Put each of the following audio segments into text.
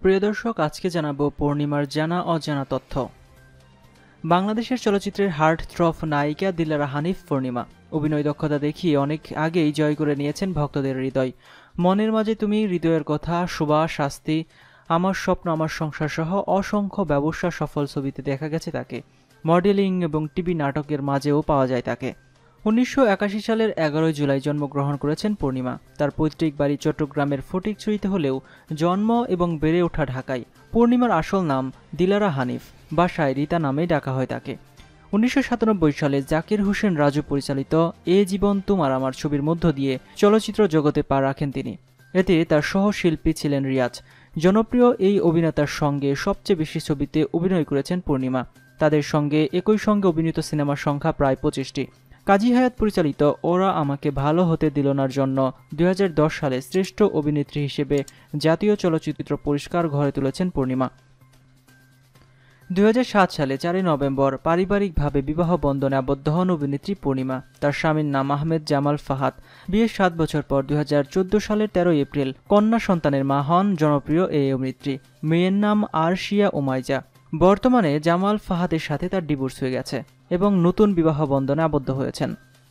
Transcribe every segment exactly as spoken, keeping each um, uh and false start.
প্রিয় দর্শক, আজকে জানাবো পূর্ণিমার জানা অজানা তথ্য। বাংলাদেশের চলচ্চিত্রের হার্ট থ্রব নায়িকা দিলারা হানিফ পূর্ণিমা অভিনয় দক্ষতা দেখিয়ে অনেক আগেই জয় করে নিয়েছেন ভক্তদের হৃদয়। মনের মাঝে তুমি, হৃদয়ের কথা, সুবাস, শাস্তি, আমার স্বপ্ন আমার সংসার সহ অসংখ্য ব্যবসা সফল ছবিতে দেখা গেছে তাকে। মডেলিং এবং টিভি নাটকের মাঝেও পাওয়া যায় তাকে। উনিশশো একাশি সালের এগারোই জুলাই জন্মগ্রহণ করেছেন পূর্ণিমা। তার পৈতৃক বাড়ি চট্টগ্রামের ফটিকছড়িতে হলেও জন্ম এবং বেড়ে ওঠা ঢাকায়। পূর্ণিমার আসল নাম দিলারা হানিফ, বাসায় রীতা নামেই ডাকা হয় তাকে। উনিশশো সাতানব্বই সালে জাকির হোসেন রাজু পরিচালিত এ জীবন তোমার আমার ছবির মধ্য দিয়ে চলচ্চিত্র জগতে পা রাখেন তিনি। এতে তার সহশিল্পী ছিলেন রিয়াজ। জনপ্রিয় এই অভিনেতার সঙ্গে সবচেয়ে বেশি ছবিতে অভিনয় করেছেন পূর্ণিমা। তাদের সঙ্গে একই সঙ্গে অভিনীত সিনেমার সংখ্যা প্রায় পঁচিশটি। কাজী হায়াত পরিচালিত ওরা আমাকে ভালো হতে দিল নার জন্য দুই হাজার দশ সালে শ্রেষ্ঠ অভিনেত্রী হিসেবে জাতীয় চলচ্চিত্র পুরস্কার ঘরে তুলেছেন পূর্ণিমা। দুই হাজার সাত সালে চারই নভেম্বর পারিবারিকভাবে বিবাহ বন্ধনে আবদ্ধ হন অভিনেত্রী পূর্ণিমা। তার স্বামীর নাম আহমেদ জামাল ফাহাদ। বিয়ের সাত বছর পর দুই হাজার চোদ্দ সালের তেরোই এপ্রিল কন্যা সন্তানের মা হন জনপ্রিয় এই অভিনেত্রী। মেয়ের নাম আরশিয়া উমাইজা। বর্তমানে জামাল ফাহাদের সাথে তার ডিভোর্স হয়ে গেছে এবং নতুন বিবাহ বন্ধনে আবদ্ধ হয়েছেন।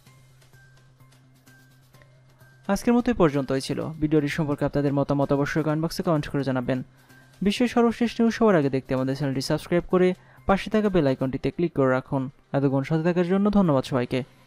আজকের মতো এই পর্যন্তই ছিল। ভিডিওটি সম্পর্কে আপনাদের মতামত অবশ্যই কমেন্ট বক্সে কমেন্ট করে জানাবেন। বিশ্বের সর্বশেষ নিউজ সবার আগে দেখতে আমাদের চ্যানেলটি সাবস্ক্রাইব করে পাশে থাকা বেল আইকনটিতে ক্লিক করে রাখুন। এতক্ষণ সাথে থাকার জন্য ধন্যবাদ সবাইকে।